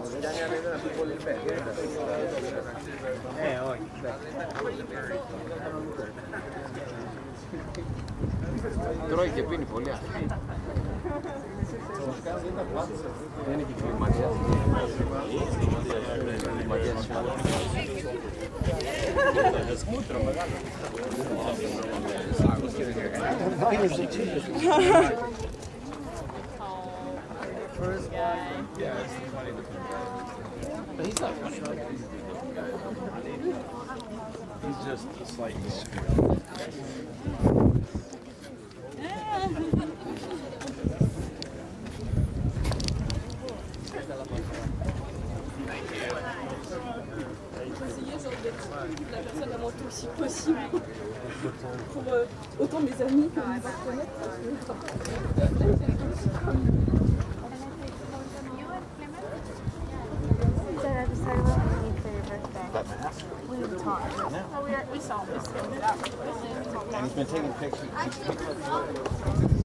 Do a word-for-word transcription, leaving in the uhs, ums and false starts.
Eh, όχι. Τρώει και πίνει πολύ αυτή. Δεν είναι και κλιματιάς. Κλιματιάς. Μούτρο μεγάλο. First guy. Yeah, it's funny to come back. But he's not funny like this. He's just slightly screwed. La personne la moins toxique possible pour euh, autant mes amis que mes partenaires. That mask? We talked. Yeah. Oh, we, we saw this. And he's been taking pictures.